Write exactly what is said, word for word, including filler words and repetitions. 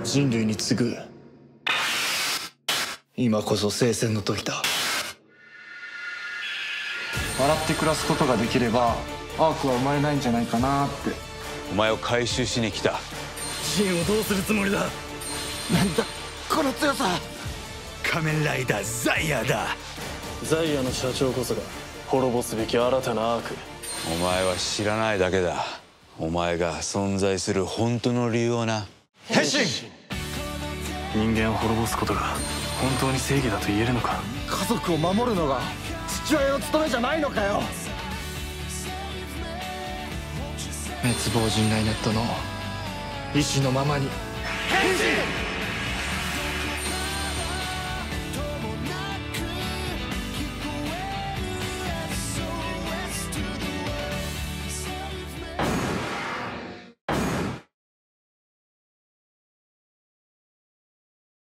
人類に次ぐ今こそ聖戦の時だ。 笑って暮らすことができればアークは生まれないんじゃないかなって。 お前を回収しに来た。 ジンをどうするつもりだ。 なんだこの強さ。 仮面ライダーザイヤーだ。 ザイヤの社長こそが滅ぼすべき新たなアーク。 お前は知らないだけだ。お前が存在する本当の理由をな。 変身。 人間を滅ぼすことが本当に正義だと言えるのか。 家族を守るのが父親の務めじゃないのかよ。 滅亡人類ネットの意志のままに変身。